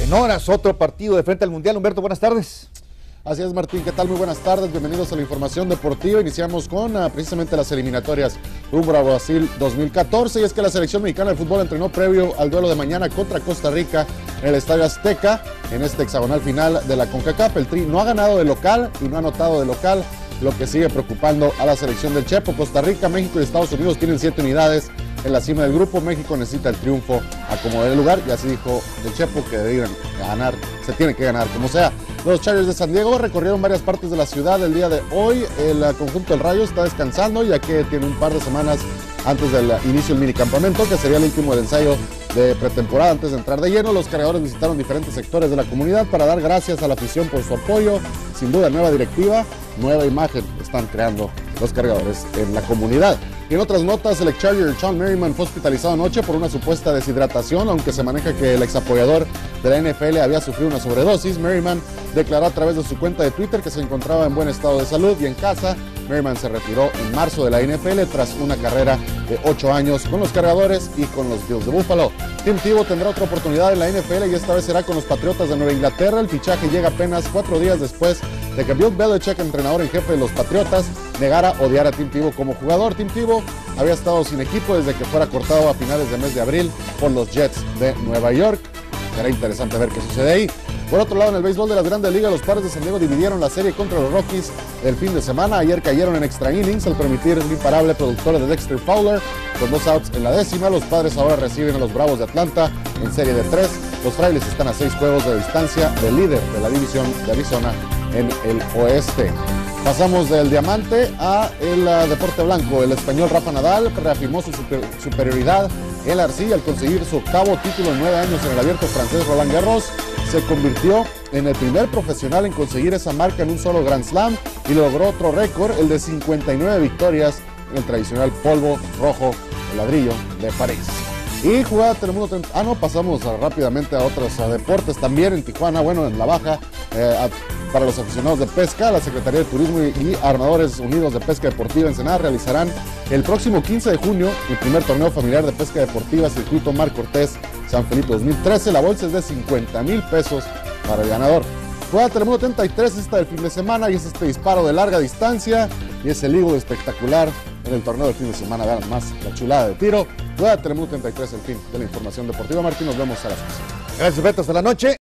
En horas, otro partido de frente al Mundial. Humberto, buenas tardes. Así es, Martín, ¿qué tal? Muy buenas tardes, bienvenidos a la información deportiva. Iniciamos con precisamente las eliminatorias rumbo a Brasil 2014, y es que la selección mexicana de fútbol entrenó previo al duelo de mañana contra Costa Rica en el Estadio Azteca, en este hexagonal final de la CONCACAF. El Tri no ha ganado de local y no ha anotado de local, lo que sigue preocupando a la selección del Chepo. Costa Rica, México y Estados Unidos tienen 7 unidades en la cima del grupo. México necesita el triunfo a como dé lugar, y así dijo el Chepo que deben ganar, se tiene que ganar como sea. Los Chargers de San Diego recorrieron varias partes de la ciudad el día de hoy. El conjunto del Rayo está descansando, ya que tiene un par de semanas antes del inicio del minicampamento, que sería el último del ensayo de pretemporada antes de entrar de lleno. Los cargadores visitaron diferentes sectores de la comunidad para dar gracias a la afición por su apoyo. Sin duda, nueva directiva, nueva imagen están creando los cargadores en la comunidad. Y en otras notas, el ex-Charger Sean Merriman fue hospitalizado anoche por una supuesta deshidratación, aunque se maneja que el exapoyador de la NFL había sufrido una sobredosis. Merriman declaró a través de su cuenta de Twitter que se encontraba en buen estado de salud y en casa. Merriman se retiró en marzo de la NFL tras una carrera de 8 años con los cargadores y con los Bills de Buffalo. Tim Tebow tendrá otra oportunidad en la NFL y esta vez será con los Patriotas de Nueva Inglaterra. El fichaje llega apenas 4 días después de que Bill Belichick, entrenador en jefe de los Patriotas, negara odiar a Tim Tebow como jugador. Tim Tebow había estado sin equipo desde que fuera cortado a finales del mes de abril por los Jets de Nueva York. Será interesante ver qué sucede ahí. Por otro lado, en el béisbol de las Grandes Ligas, los Padres de San Diego dividieron la serie contra los Rockies el fin de semana. Ayer cayeron en extra innings al permitir un imparable productor de Dexter Fowler con 2 outs en la décima. Los Padres ahora reciben a los Bravos de Atlanta en serie de 3. Los Frailes están a 6 juegos de distancia del líder de la división de Arizona en el oeste. Pasamos del diamante a el deporte blanco. El español Rafa Nadal reafirmó su superioridad en la arcilla al conseguir su 8º título en 9 años en el abierto francés Roland Garros. Se convirtió en el primer profesional en conseguir esa marca en un solo Grand Slam y logró otro récord, el de 59 victorias en el tradicional polvo rojo, el ladrillo de París. Y jugada Telemundo 30. Pasamos rápidamente a otros deportes también en Tijuana. Bueno, en la baja, para los aficionados de pesca, la Secretaría de Turismo y Armadores Unidos de Pesca Deportiva Ensenada realizarán el próximo 15 de junio el primer torneo familiar de pesca deportiva Circuito Mar Cortés San Felipe 2013. La bolsa es de 50,000 pesos para el ganador. Jugada Telemundo 33, esta del fin de semana, y es este disparo de larga distancia y ese ligo espectacular en el torneo del fin de semana. Vean más la chulada de tiro. Jugada Telemundo 33, el fin de la información deportiva. Martín, nos vemos a las 11. Gracias, Beto. Hasta la noche.